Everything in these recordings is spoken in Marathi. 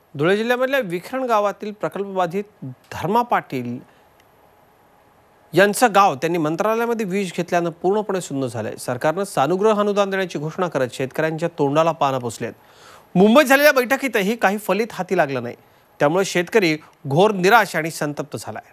धुळे जिल्ह्यामधल्या विखरण गावातील प्रकल्पबाधित धर्मा पाटील यांचं गाव त्यांनी मंत्रालयामध्ये विष घेतल्यानं पूर्णपणे सुन्न झालंय। सरकारनं सानुग्रह अनुदान देण्याची घोषणा करत शेतकऱ्यांच्या तोंडाला पानं पुसलेत। मुंबईत झालेल्या बैठकीतही काही फलित हाती लागलं नाही, त्यामुळे शेतकरी घोर निराश आणि संतप्त झालाय।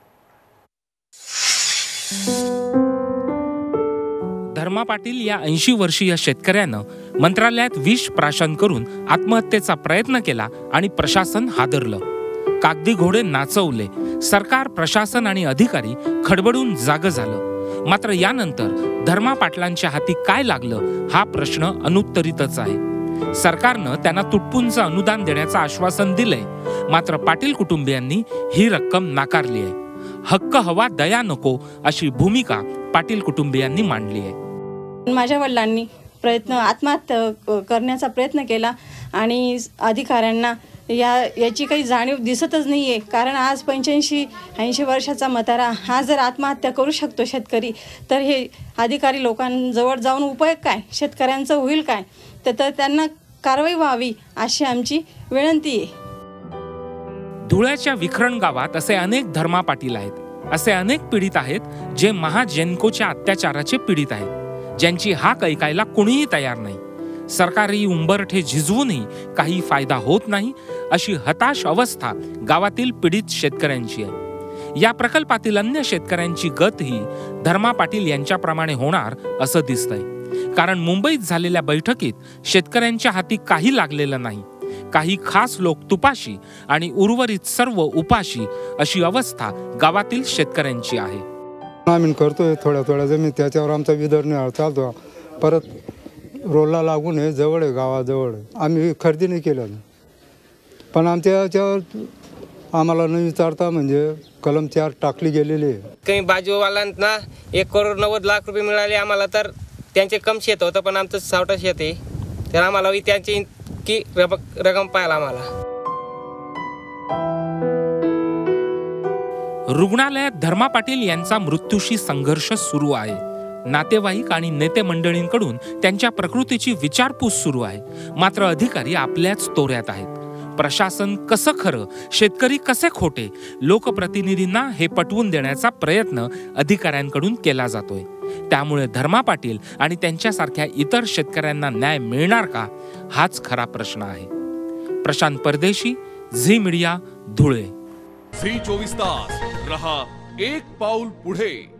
धर्मा पाटील या 80 वर्षीय शेतकऱ्यानं मंत्रालयात विष प्राशन करून आत्महत्येचा प्रयत्न केला आणि प्रशासन हादरलं। कागदी घोडे नाचवले, सरकार, प्रशासन आणि अधिकारी खडबडून जागं झालं। मात्र यानंतर धर्मा पाटलांच्या हाती काय लागलं हा प्रश्न अनुत्तरितच आहे। सरकारनं त्यांना तुटपुंज अनुदान देण्याचं आश्वासन दिलंय, मात्र पाटील कुटुंबियांनी ही रक्कम नाकारली आहे। हक्क हवा, दया नको अशी भूमिका पाटील कुटुंबियांनी मांडली आहे। माझ्या वडिलांनी आत्महत्या करण्याचा प्रयत्न केला आणि अधिकाऱ्यांना याची काही जाणीव दिसतच नाहीये। कारण आज 85-80 वर्षाचा म्हातारा हा जर आत्महत्या करू शकतो शेतकरी, तर हे अधिकारी लोकांजवळ जाऊन उपयोग काय, शेतकऱ्यांचं होईल काय? तर त्यांना कारवाई व्हावी अशी आमची विनंती आहे। धुळ्याच्या विखरण गावात असे अनेक धर्मा पाटील आहेत, असे अनेक पीडित आहेत जे महाजेनकोच्या अत्याचाराचे पीडित आहेत, ज्यांची हाक ऐकायला कुणीही तयार नाही। सरकारी उंबरठे झिजवूनही काही फायदा होत नाही, अशी हताश अवस्था गावातील पीडित शेतकऱ्यांची आहे। या प्रकल्पातील अन्य शेतकऱ्यांची गतही धर्मा पाटील यांच्याप्रमाणे होणार असं दिसतंय। कारण मुंबईत झालेल्या बैठकीत शेतकऱ्यांच्या हाती काही लागलेलं नाही। काही खास लोक तुपाशी आणि उर्वरित सर्व उपाशी अशी अवस्था गावातील शेतकऱ्यांची आहे। आम्ही करतोय थोड्या जमीन, त्याच्यावर आमचा विदर्भ चालतो। परत रोलला लागून हे जवळ आहे, गावाजवळ आम्ही खरेदी नाही केलं, पण आमच्या याच्यावर आम्हाला न विचारता म्हणजे कलम 4 टाकली गेलेली आहे। काही बाजूवाल्यांना 1,90,00,000 मिळाले आम्हाला, तर त्यांचे कम शेत होतं, पण आमचं 60 शेत आहे, तर आम्हाला त्यांची की रक्कम पाहिला आम्हाला। रुग्णालयात धर्मा पाटील यांचा मृत्यूशी संघर्ष सुरू आहे। नातेवाईक आणि नेते मंडळींकडून त्यांच्या प्रकृतीची विचारपूस सुरू आहे, मात्र अधिकारी आपल्याच तोऱ्यात आहेत। प्रशासन कसं खरं, शेतकरी कसे खोटे, लोकप्रतिनिधींना हे पटवून देण्याचा प्रयत्न अधिकाऱ्यांकडून केला जातोय। त्यामुळे धर्मा पाटील आणि त्यांच्यासारख्या इतर शेतकऱ्यांना न्याय मिळणार का, हाच खरा प्रश्न आहे। प्रशांत परदेशी, झी मीडिया, धुळे। झी 24 तास रहा एक पाऊल पुढे।